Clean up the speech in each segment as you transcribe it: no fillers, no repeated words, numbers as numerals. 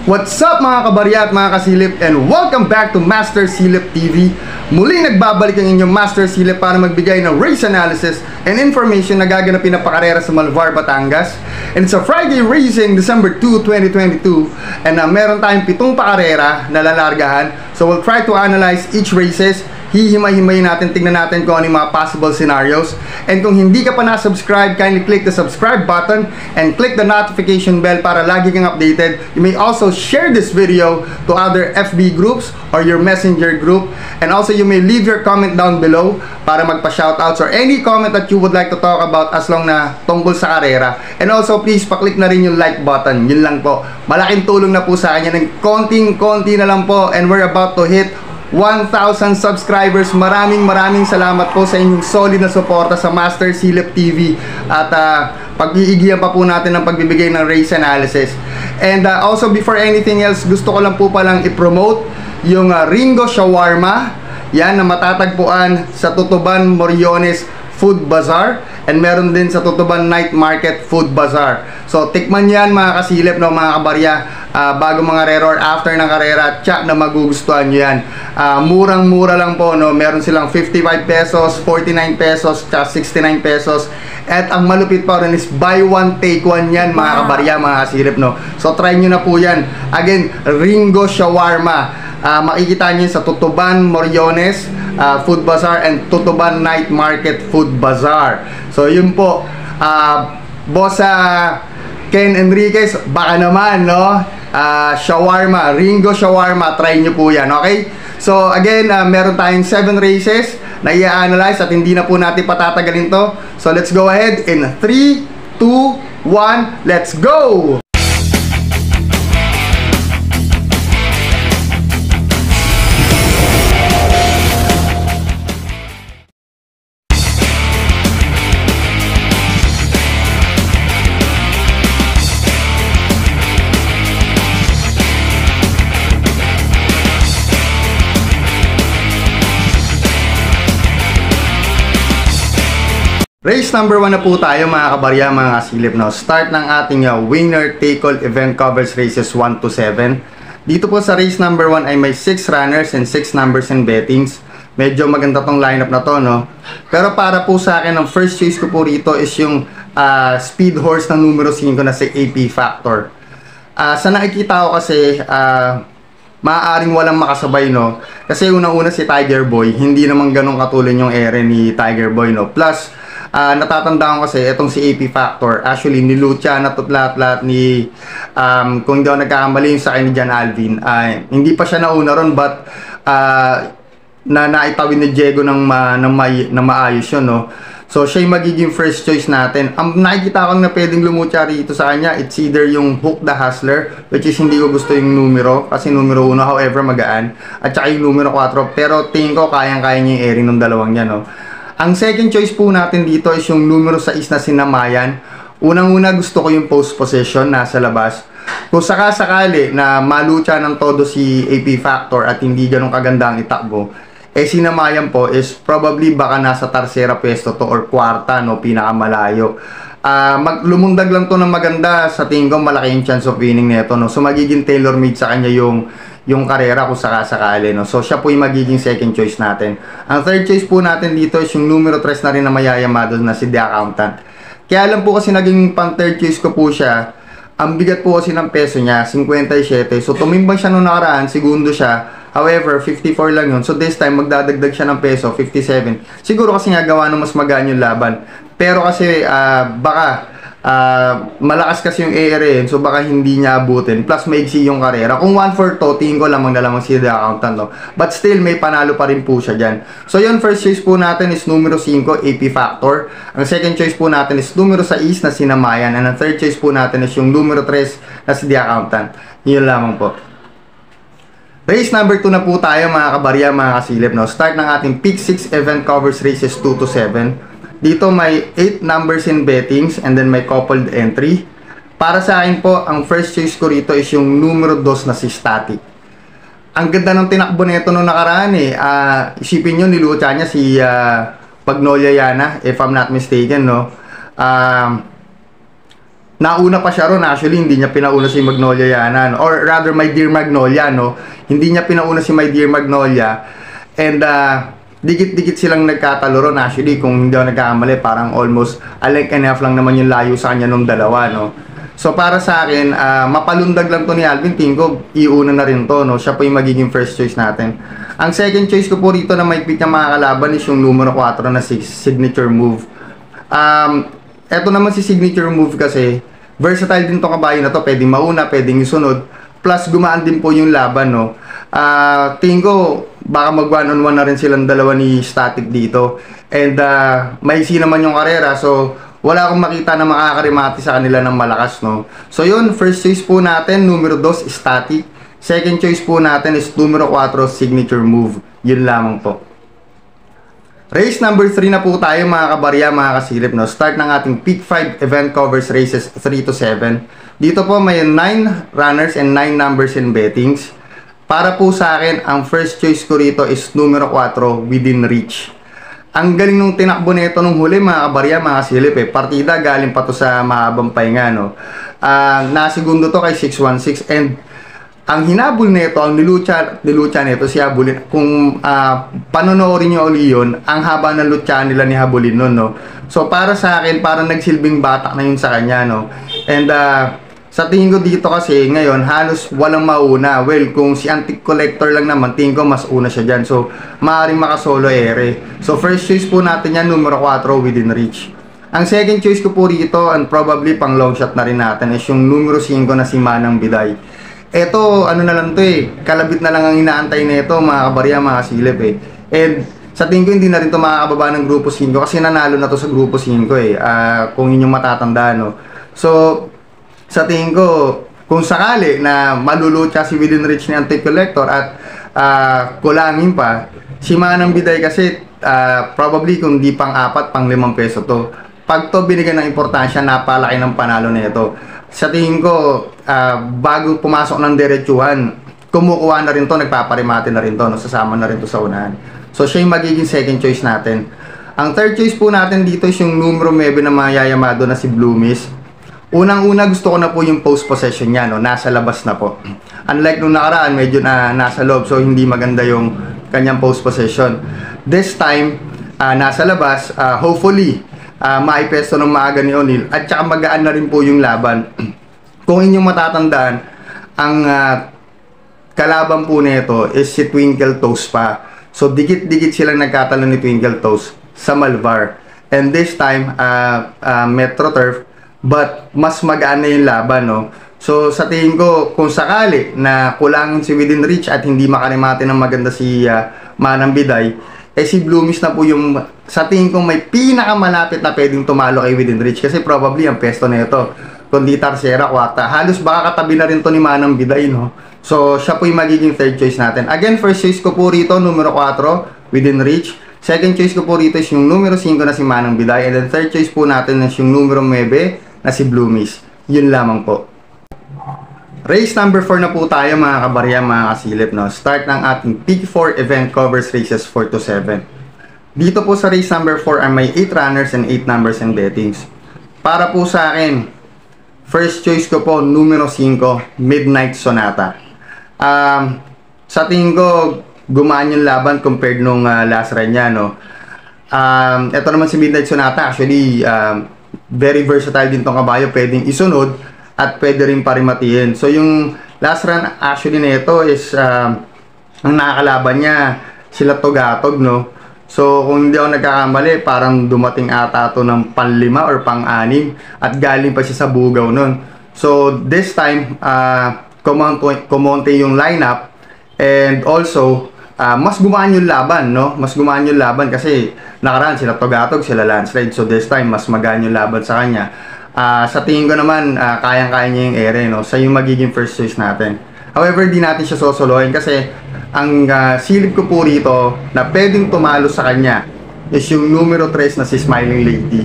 What's up mga kabarya at mga kasilip, and welcome back to Master Silip TV. Muli nagbabalik ang inyong Master Silip para magbigay ng race analysis and information na gaganapin na pakarera sa Malvar, Batangas. And it's a Friday racing December 2, 2022, and meron tayong 7 pakarera na lalargahan. So we'll try to analyze each races. Hihimay-himayin natin, tingnan natin kung ano yung mga possible scenarios. And kung hindi ka pa na-subscribe, kindly click the subscribe button and click the notification bell para lagi kang updated. You may also share this video to other FB groups or your messenger group. And also you may leave your comment down below para magpa-shoutouts or any comment that you would like to talk about as long na tungkol sa karera. And also please paklik na rin yung like button. Yun lang po. Malaking tulong na po sa akin. Ng konting-konti na lang po, and we're about to hit 1,000 subscribers. Maraming salamat po sa inyong solid na suporta sa Master Silip TV. At pag-iigihan pa po natin ng pagbibigay ng race analysis. And also before anything else, gusto ko lang po palang i-promote yung Ringo Shawarma. Yan, na matatagpuan sa Tutuban, Moriones Food Bazaar. And meron din sa Tutuban Night Market Food Bazaar. So tikman yan mga kasilip, no, mga kabarya. Bago mga karera or after ng karera, tsak na magugustuhan nyo yan. Murang-mura lang po, no? Meron silang 55 pesos, 49 pesos, 69 pesos. At ang malupit pa rin is buy one, take one yan mga kabarya, mga kasilip, no? So try nyo na po yan. Again, Ringo Shawarma. Makikita nyo sa Tutuban, Moriones Food Bazaar and Tutuban Night Market Food Bazaar. So yun po, Boss Ken Enriquez, baka naman, no? Shawarma, Ringo Shawarma, try nyo po yan, okay? So again, meron tayong 7 races na i-analyze at hindi na po natin patatagalin to. So let's go ahead in 3, 2, 1, let's go! Race number 1 na po tayo mga kabarya, mga kasilip, no? Start ng ating winner take all event covers races 1 to 7. Dito po sa race number 1 ay may 6 runners and 6 numbers and bettings. Medyo maganda tong lineup na to, no? Pero para po sa akin, ang first choice ko po rito is yung speed horse na numero 5 na si AP Factor. Sa nakikita ko kasi, maaaring walang makasabay, no? Kasi unang-una si Tiger Boy, hindi naman ganun katulad yung ere ni Tiger Boy, no? Plus natatandaan ko kasi itong si AP Factor, actually nilucha na to lahat ni kung hindi ako nagkakamali yung sa akin ni John Alvin, hindi pa siya nauna ron, but naitawin ni Diego ng maayos yun, no? So siya yung magiging first choice natin. Ang nakikita ko na pwedeng lumucha rito sa kanya, it's either yung Hook the Hustler, which is hindi ko gusto yung numero kasi numero 1 however magaan, at saka yung numero 4, pero tingin ko kayang-kaya niya yung airing ng dalawang yan, no? Ang second choice po natin dito is yung numero 6 na Sinamayan. Unang-una gusto ko yung post position nasa labas. Kung sakasakali na malucha ng todo si AP Factor at hindi ganun kaganda ang itakbo, Sinamayan po is probably baka nasa tarsera pwesto to or kwarta, no, pinakamalayo. Lumundag lang to ng maganda, sa tingin ko malaki yung chance of winning nito, no? So magiging tailor-made sa kanya yung karera kung sakasakali, no? So siya po yung magiging second choice natin. Ang third choice po natin dito is yung numero 3 na rin na mayayamado na si The Accountant. Kaya lang po kasi naging pang third choice ko po siya. Ang bigat po kasi ng peso niya, 57. So tumimbang siya nung nakaraan, segundo siya. However, 54 lang yun. So this time, magdadagdag siya ng peso, 57. Siguro kasi nga gawa ng mas magaan yung laban. Pero kasi baka malakas kasi yung ARN, so baka hindi niya abutin. Plus maigsi yung karera. Kung 1 for to, tingin ko lamang na lamang si The Accountant, no? But still, may panalo pa rin po siya dyan. So yun, first choice po natin is numero 5, AP Factor. Ang second choice po natin is numero 6 na Sinamayan. And ang third choice po natin is yung numero 3 na si The Accountant. Yun lamang po. Race number 2 na po tayo mga kabarya, mga kasilip, no? Start ng ating Pick 6 event covers races 2 to 7. Dito may 8 numbers in bettings and then may coupled entry. Para sa akin po, ang first choice ko rito is yung numero 2 na si Static. Ang ganda ng tinakbo nito nung nakaraan eh. Isipin nyo, nilucha niya si Pagnolia Yana, if I'm not mistaken, no? nauna pa siya ron. Actually, hindi niya pinauna si Magnolia Yana, no? Or rather, My Dear Magnolia, no? Hindi niya pinauna si My Dear Magnolia. And, dikit-dikit silang nagkatalo ron. Actually, kung hindi ako nagkakamali, parang almost alike and half lang naman yung layo sa kanya nung dalawa, no? So, para sa akin, mapalundag lang to ni Alvin. Tingin ko, iuna na rin to, no? Siya po yung magiging first choice natin. Ang second choice ko po rito na may pick niya mga kalaban is yung numero 4 na signature move. Eto naman si signature move kasi, versatile din to kabayo na to. Pwedeng mauna, pwedeng isunod. Plus, gumaan din po yung laban, no? Tingin ko, baka mag one-on-one na rin silang dalawa ni Static dito. And, maiksi naman yung Karera. So, wala akong makita na makakarimati sa kanila ng malakas, no? So, yun. First choice po natin, numero 2, Static. Second choice po natin is numero 4, signature move. Yun lamang po. Race number 3 na po tayo mga kabarya, mga kasilip, no? Start ng ating Peak 5 event covers races 3 to 7. Dito po may 9 runners and 9 numbers and bettings. Para po sa akin, ang first choice ko rito is numero 4, within reach. Ang galing nung tinakbo nito nung huli mga kabarya, mga kasilip eh. Partida galing pa to sa mahabang pahinga, no? Nasegundo to kay 616 and ang hinabol nito, ang nilucha nito si Habulin. Kung panonoorin nyo uli yun, ang haba ng lucha nila ni Habulin nun, no? So, para sa akin, parang nagsilbing batak na yun sa kanya, no? And, sa tingin ko dito kasi, ngayon, halos walang mauna. Well, kung si Antique Collector lang naman, tingin ko mas una siya dyan. So, maaaring makasolo ere. So, first choice po natin yan, numero 4, within reach. Ang second choice ko po rito, and probably pang long shot na rin natin, is yung numero 5 na si Manang Biday. Eto, ano na lang to eh, kalabit na lang ang inaantay nito mga kabarya, mga silip eh. And sa tingin ko hindi na rin to makakababa ng grupo 5 kasi nanalo na to sa grupo 5 eh, kung inyong matatanda, no. So, sa tingin ko, kung sakali na malulucha si within reach ni Antique Collector at kulangin pa, si Manang Biday kasi probably kung di pang 4, pang 5 peso to. Pag to binigyan ng importansya, napalaki ng panalo nito. Sa tingin ko, bago pumasok ng diretsuhan, kumukuha na rin to, nagpaparimate na rin to, no? Sasama na rin to sa unahan. So, siya yung magiging second choice natin. Ang third choice po natin dito is yung numero 9 na mayayamado na si Blue Miss. Unang-una, gusto ko na po yung post possession niya, no? Nasa labas na po. Unlike nung nakaraan, medyo nasa loob, so hindi maganda yung kanyang post possession. This time, nasa labas, hopefully, maipesto ng maaga ni O'Neal at saka magaan na rin po yung laban. Kung inyong matatandaan, ang kalaban po nito is si Twinkle Toes pa. So dikit-dikit silang nagkatalo ni Twinkle Toes sa Malvar. And this time, Metro Turf, but mas magaan na yung laban, no? So sa tingin ko, kung sakali na kulangin si within reach at hindi makarimate ng maganda si Manang Biday, eh si Blue Miss na po yung sa tingin ko may pinakamalapit na pwedeng tumalo kay within reach kasi probably ang pesto na ito kundi Tercera, Quarta, halos baka katabi na rin to ni Manang Biday, no? So siya po yung magiging third choice natin. Again, first choice ko po rito numero 4, within reach. Second choice ko po rito is yung numero 5 na si Manang Biday, and then third choice po natin is yung numero 9 na si Blue Miss. Yun lamang po. Race number 4 na po tayo mga kabarya, mga kasilip, no? Start ng ating Peak 4 event covers races 4 to 7. Dito po sa race number 4 ay may 8 runners and 8 numbers and bettings. Para po sa akin, first choice ko po numero 5, Midnight Sonata. Sa tingin ko, gumaan yung laban compared nung last run niya, no? Ito naman si Midnight Sonata, actually, very versatile din tong kabayo, pwedeng isunod at pwede rin parimatiin. So yung last run actually nito is ang nakakalaban niya sila Togatog, no? So kung hindi ako nagkakamali, parang dumating ata ito ng pang-5 or pang-6 at galing pa siya sa Bugaw nun. So this time kumonte yung lineup, and also mas gumaan yung laban, no? Mas gumaan yung laban kasi nakaraan sila Togatog, sila Landslide. So this time mas magaan yung laban sa kanya. Sa tingin ko naman, kayang-kaya niya yung ere, no? Sa yung magiging first choice natin. However, di natin siya sosolohin kasi ang silip ko po rito na pwedeng tumalo sa kanya is yung numero 3 na si Smiling Lady.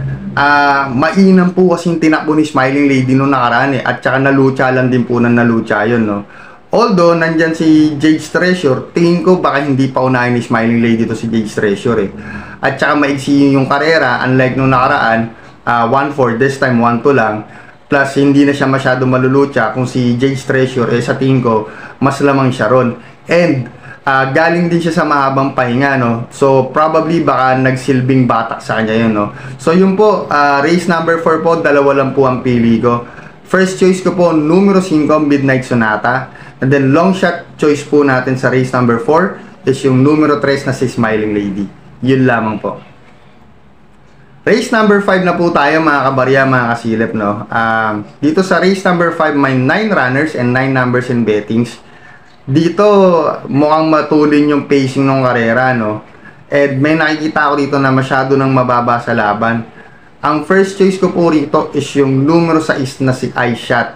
Mainam po kasing tinakbo ni Smiling Lady nung nakaraan eh, at saka nalucha lang din po ng nalucha yun, no? Although, nandyan si Jade Treasure, tingin ko baka hindi pa unahin ni Smiling Lady to si Jade Treasure eh. At saka maiksi yung Karera, unlike nung nakaraan, 1-4, this time 1-2 lang. Plus, hindi na siya masyado malulutya. Kung si Jade's Treasure, sa tingin ko, mas lamang siya ron. And, galing din siya sa mahabang pahinga, no? So, probably, baka nagsilbing batak sa kanya yun, no? So, yun po, race number 4 po, dalawa lang po ang pili ko. First choice ko po, numero 5, Midnight Sonata. And then, long shot choice po natin sa race number 4 is yung numero 3 na si Smiling Lady. Yun lamang po. Race number 5 na po tayo mga kabarya, mga kasilip, no? Dito sa race number 5, may 9 runners and 9 numbers and bettings. Dito, mukhang matulin yung pacing ng Karera, no? And may nakikita ako dito na masyado nang mababa sa laban. Ang first choice ko po rito is yung numero 6 na si iShot.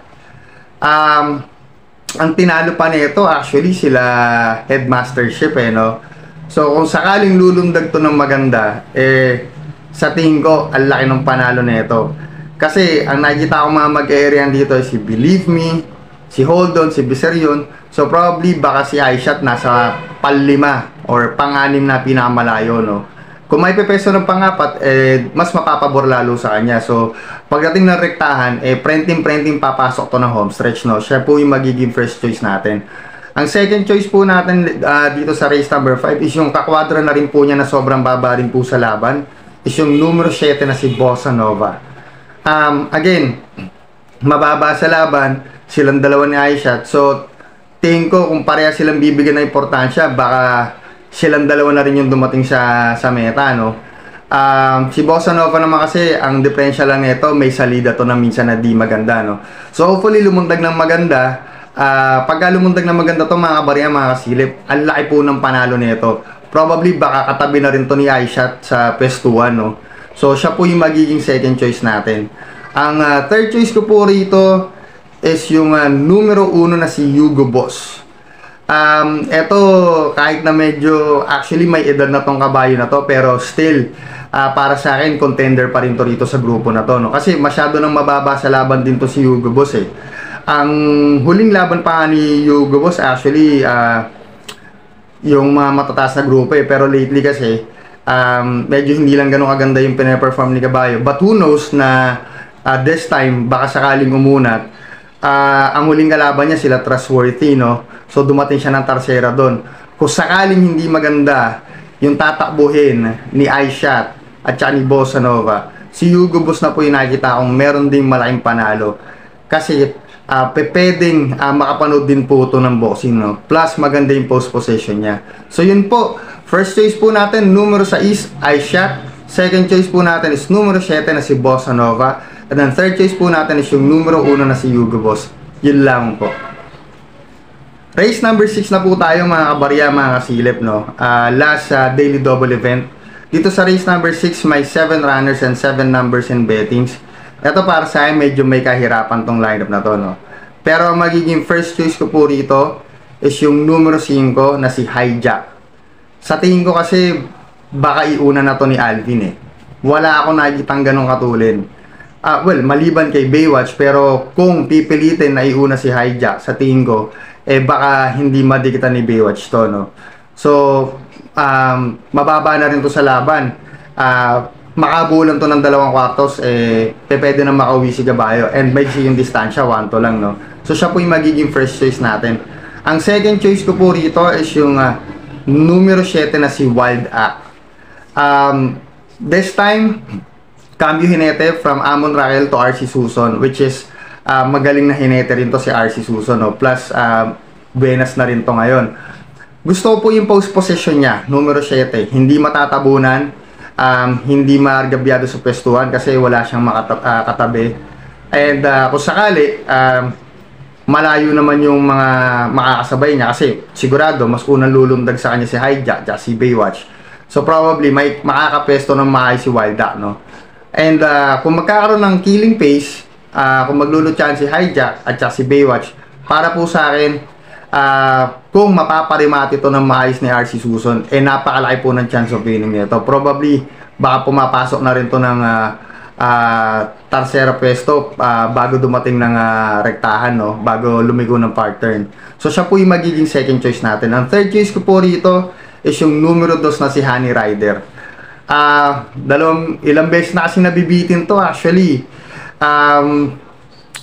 Ang tinalo pa nito, actually, sila headmastership, no? So, kung sakaling lulundag to ng maganda, sa tingin ko, ang laki ng panalo nito. Kasi, ang nakikita ko mga mag-aerian dito si Believe Me, si Hold On, si Viserion. So, probably, baka si iShot nasa pang-5 or pang-6 na pinakamalayo, no? Kung may pepeso ng pang-4, mas mapapabor lalo sa kanya. So, pagdating ng rektahan, prenting papasok to ng home stretch, no? Siya po yung magiging first choice natin. Ang second choice po natin dito sa race number 5 is yung kakwadra na rin po niya na sobrang baba rin po sa laban. Is yung numero 7 na si Bossa Nova. Again, mababa sa laban, silang dalawa ni iShot. So, tingin ko kung pareha silang bibigyan ng importansya, baka silang dalawa na rin yung dumating sa meta, no? Si Bossa Nova naman kasi, ang differential lang nito, may salida to na minsan na di maganda, no? So, hopefully, lumundag ng maganda. Pagka lumundag ng maganda to, mga kabarya, mga kasilip, ang laki po ng panalo nito. Probably baka katabi na rin to ni iShot sa pestuan, no? So, siya po yung magiging second choice natin. Ang third choice ko po rito is yung numero 1 na si Hugo Boss. Eto, kahit na medyo, actually may edad na tong kabayo na to, pero still, para sa akin, contender pa rin to rito sa grupo na to, no? Kasi masyado nang mababa sa laban din to si Hugo Boss, Ang huling laban pa ni Hugo Boss, actually, yung mga matataas na grupo, pero lately kasi medyo hindi lang ganun kaganda yung pinaperform ni Kabayo. But who knows na this time baka sakaling umunat. Ang huling kalaban niya sila Trustworthy, no? So dumating siya ng tarsera doon. Kung sakaling hindi maganda yung tatakbuhin ni iShot at saka ni Bossa Nova, si Hugo Boss na po yung nakikita kong meron ding malaking panalo. Kasi pwedeng makapanood din po ito ng boxing, no? Plus maganda yung post position niya. So yun po, first choice po natin numero 6 iShot. Second choice po natin is numero 7 na si Bossa Nova. And then third choice po natin is yung numero 1 na si Hugo Boss. Yun lang po. Race number 6 na po tayo mga kabarya, mga kasilip, no? Last daily double event. Dito sa race number 6 may 7 runners and 7 numbers and bettings. Ito para sa akin, medyo may kahirapan tong lineup na to, no? Pero ang magiging first choice ko po rito is yung numero 5 na si Hijack. Sa tingin ko kasi, baka iuna na to ni Alvin, Wala ako nakikitang ganong katulin. Well, maliban kay Baywatch, pero kung pipilitin na iuna si Hijack, sa tingin ko, baka hindi madikitan ni Baywatch to, no? So, mababa na rin to sa laban. Makabulan to ng 2 kwartos, pwede na makauwi si Gabayo. And may yung distansya, 1 to lang, no? So, siya po yung magiging first choice natin. Ang second choice ko po rito is yung numero 7 na si Wild Act. This time, cambio hinete from Amon Raquel to RC Susan, which is magaling na hinete rin to si RC Susan, no? Plus, buenas na rin to ngayon. Gusto ko po yung post position niya, numero 7. Hindi matatabunan. Hindi margabyado sa pwestuhan kasi wala siyang katabi. And kung sakali, malayo naman yung mga makakasabay niya kasi sigurado mas unang lulundag sa kanya si Hijack at si Baywatch. So probably may makakapwesto ng maayos si Wild Duck, no? And kung magkakaroon ng killing pace, kung maglulutyan si Hijack at si Baywatch, para po sa akin, kung mapaparimati ito ng maayos ni RC Susan, napakalaki po ng chance of winning nito. Probably, baka pumapasok na rin ito ng tarsera pwesto bago dumating ng rektahan, no? Bago lumigo ng part turn. So, siya po yung magiging second choice natin. Ang third choice ko po rito is yung numero 2 na si Honey Rider. Ilang beses na kasi nabibitin to actually.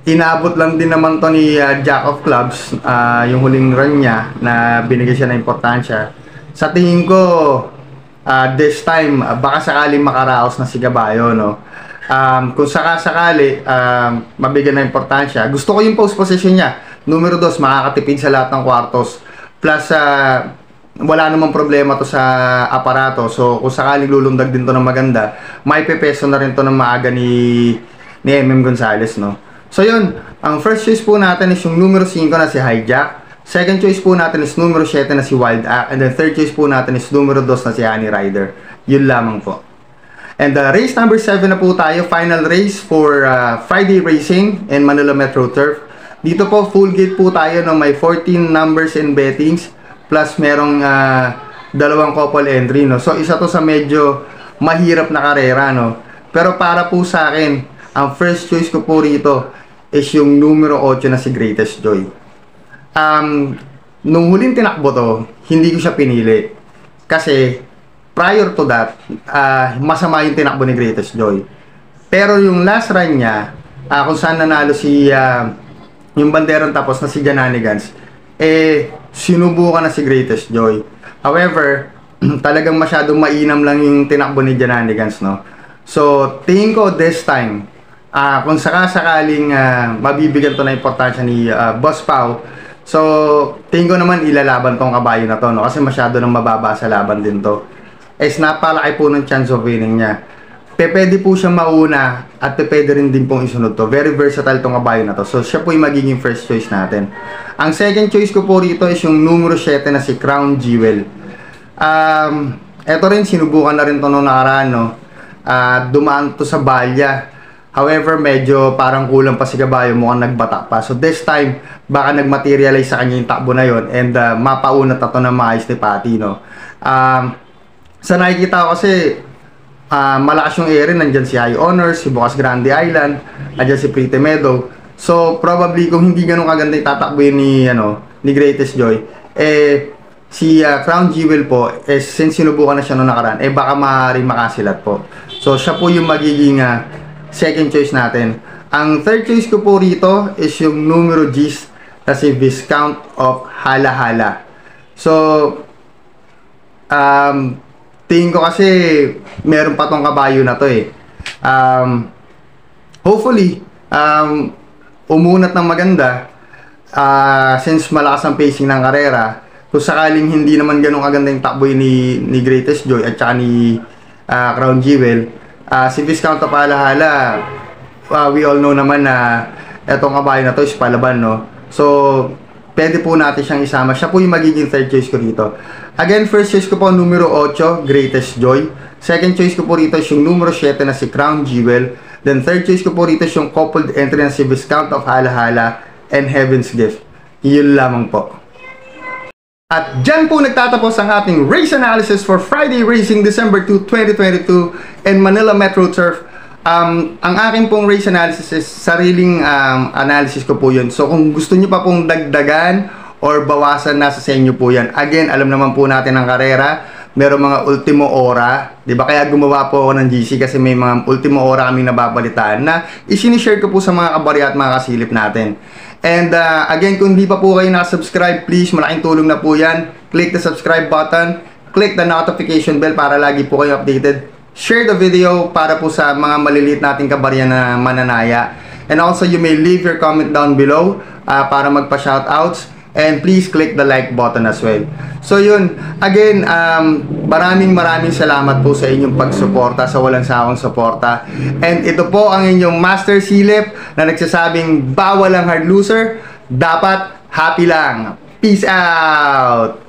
inabot lang din naman to ni Jack of Clubs, yung huling run niya na binigay siya ng importansya. Sa tingin ko, this time, baka sakaling makaraos na si Gabayo, no? Kung sakasakali, mabigyan ng importansya. Gusto ko yung post position niya. Numero 2, makakatipid sa lahat ng kwartos. Plus, wala namang problema to sa aparato. So, kung sakaling lulundag din to ng maganda, may pepeso na rin to ng maaga ni MM Gonzalez, no? So, yun. Ang first choice po natin is yung numero 5 na si Hijack. Second choice po natin is numero 7 na si Wild Act. And then third choice po natin is numero 2 na si Honey Rider. Yun lamang po. And race number 7 na po tayo. Final race for Friday Racing in Manila Metro Turf. Dito po, full gate po tayo ng may 14 numbers and bettings. Plus merong dalawang couple entry, no? So, isa to sa medyo mahirap na karera, no? Pero para po sa akin, ang first choice ko po rito is yung numero 8 na si Greatest Joy. Nung huling tinakbo to, hindi ko siya pinili. Kasi, prior to that, masama yung tinakbo ni Greatest Joy. Pero yung last run niya, kung saan nanalo si, yung banderang tapos na si Jananigans, sinubukan na si Greatest Joy. However, talagang masyadong mainam lang yung tinakbo ni Jananigans, no? So, tingin ko this time, kung sakasakaling mabibigyan to na importansya ni Boss Pau, so, tingin ko naman ilalaban tong kabayo na to, no? Kasi masyado nang mababa sa laban din to. Napalaki po ng chance of winning niya. Pwede po siya mauna at pwede rin din pong isunod to. Very versatile tong kabayo na to. So, siya po yung magiging first choice natin. Ang second choice ko po rito is yung numero 7 na si Crown Jewel. Ito rin, sinubukan na rin to noong nakaraan, no? Dumaan to sa balya. However, medyo parang kulang pa si Gabayo, mukhang nagbata pa. So, this time, baka nagmaterialize sa kanya yung takbo na yon and mapaunat na to na maayos ni Patty, no? Sa nakikita ko kasi, malakas yung area, nandyan si High Honors, si Bukas Grande Island, nandyan si Pretty Meadow. So, probably, kung hindi ganun kaganda yung tatakbo ni Greatest Joy, si Crown Jewel po, since sinubukan na siya noong nakaraan, baka maaaring makasilat po. So, siya po yung magiging second choice natin. Ang third choice ko po rito is yung numero G's na si Viscount of Hala-Hala. So, tingin ko kasi meron pa tong kabayo na to hopefully, umunat ng maganda since malakas ang pacing ng karera. Kung sakaling hindi naman ganun kaganda yung takboy ni Greatest Joy at saka ni Crown Jewel, si Viscount of Hala-Hala, we all know naman na etong kabayo na to is palaban, no? So, pwede po natin siyang isama. Siya po yung magiging third choice ko rito. Again, first choice ko po numero 8, Greatest Joy. Second choice ko po rito is yung numero 7 na si Crown Jewel. Then third choice ko po rito is yung coupled entry na si Viscount of Hala-Hala and Heaven's Gift. Yun lamang po. At dyan po nagtatapos ang ating race analysis for Friday Racing December 2, 2022 in Manila Metro Turf. Ang aking pong race analysis is sariling analysis ko po yun. So kung gusto nyo pa pong dagdagan or bawasan, nasa sa inyo po yan. Again, alam naman po natin ang karera, meron mga ultimo ora, di ba? Kaya gumawa po ako ng GC kasi may mga ultimo ora kaming nababalitaan na isinishare ko po sa mga kabarya at mga kasilip natin. And again, kung hindi pa po kayo nakasubscribe, please, malaking tulong na po yan. Click the subscribe button, click the notification bell para lagi po kayo updated. Share the video para po sa mga maliliit nating kabarya na mananaya. And also, you may leave your comment down below para magpa-shoutouts. And please click the like button as well. So yun, again, maraming salamat po sa inyong pagsuporta, sa walang sawang suporta. And ito po ang inyong Master Silip na nagsasabing bawal ang hard loser, dapat happy lang. Peace out!